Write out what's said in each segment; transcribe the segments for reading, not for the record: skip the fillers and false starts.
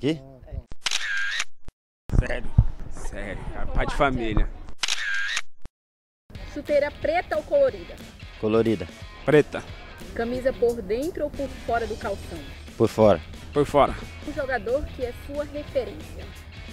Quê? Sério, sério. É pai de família. Chuteira preta ou colorida? Colorida. Preta. Camisa por dentro ou por fora do calção? Por fora. Por fora. Um jogador que é sua referência?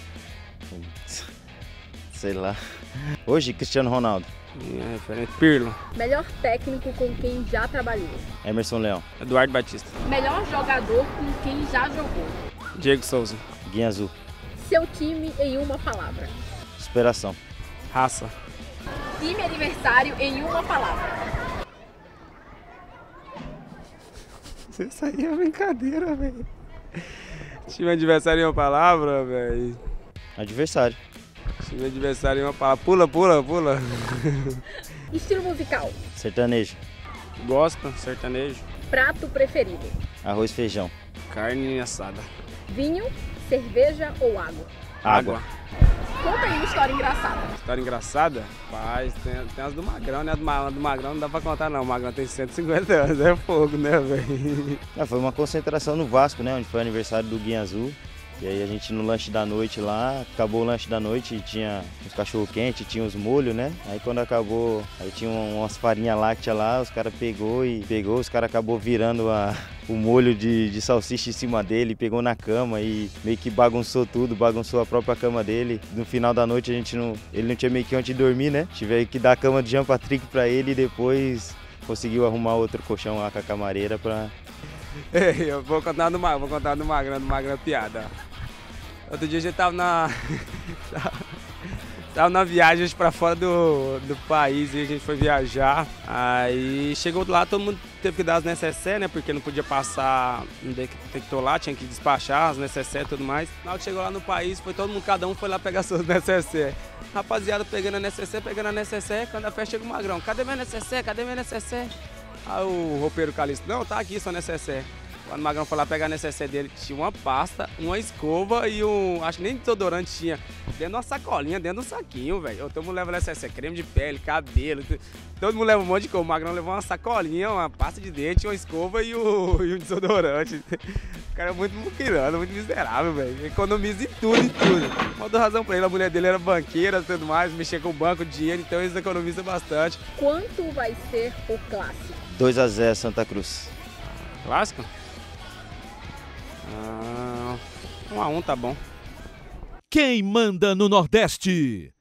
Sei lá. Hoje, Cristiano Ronaldo. Minha referente. Pirlo. Melhor técnico com quem já trabalhou? Emerson Leão. Eduardo Batista. Melhor jogador com quem já jogou? Diego Souza. Guinha Azul. Seu time em uma palavra? Superação. Raça. Time aniversário em uma palavra? Isso aí é brincadeira, velho. Time adversário em uma palavra, velho. Adversário. Time adversário em uma palavra. Pula, pula, pula. Estilo musical? Sertanejo. Gosta, sertanejo. Prato preferido? Arroz e feijão. Carne assada. Vinho, cerveja ou água? Água. Conta aí uma história engraçada. História engraçada? Paz, tem as do Magrão, né? Do Magrão não dá pra contar não. O Magrão tem 150 anos, é fogo, né, velho? Foi uma concentração no Vasco, né? Onde foi aniversário do Guinha Azul. E aí a gente no lanche da noite lá, acabou o lanche da noite e tinha uns cachorro-quente, tinha os molhos, né? Aí quando acabou, aí tinha umas farinhas lácteas lá, os caras pegou, os caras acabou virando o molho de salsicha em cima dele, pegou na cama e meio que bagunçou tudo, bagunçou a própria cama dele. No final da noite ele não tinha meio que onde dormir, né? Tive que dar a cama de Jean Patrick pra ele e depois conseguiu arrumar outro colchão lá com a camareira pra... Eu vou contar do Magrão piada. Outro dia a gente tava na viagem pra fora do país e a gente foi viajar. Aí chegou lá, todo mundo teve que dar as necessaires, né? Porque não podia passar, não detectou lá, tinha que despachar as necessaires e tudo mais. Na hora que chegou lá no país, foi todo mundo, cada um foi lá pegar suas necessaires. Rapaziada pegando a necessaire, quando a festa chega o Magrão, cadê minha necessaire? Aí o roupeiro Calixto, não, tá aqui sua necessaire. Quando o Magrão foi lá pegar a necessaire dele, tinha uma pasta, uma escova e acho que nem desodorante tinha, dentro de uma sacolinha, dentro de um saquinho, velho. Todo mundo leva necessaire, creme de pele, cabelo, todo mundo leva um monte de coisa. O Magrão levou uma sacolinha, uma pasta de dente, uma escova e um desodorante. O cara é muito muquirano, muito miserável, velho. Economiza em tudo. Uma outra razão pra ele, a mulher dele era banqueira e tudo mais, mexia com o banco, dinheiro, então eles economizam bastante. Quanto vai ser o clássico? 2-0 Santa Cruz. Clássico? 1-1 tá bom. Quem manda no Nordeste?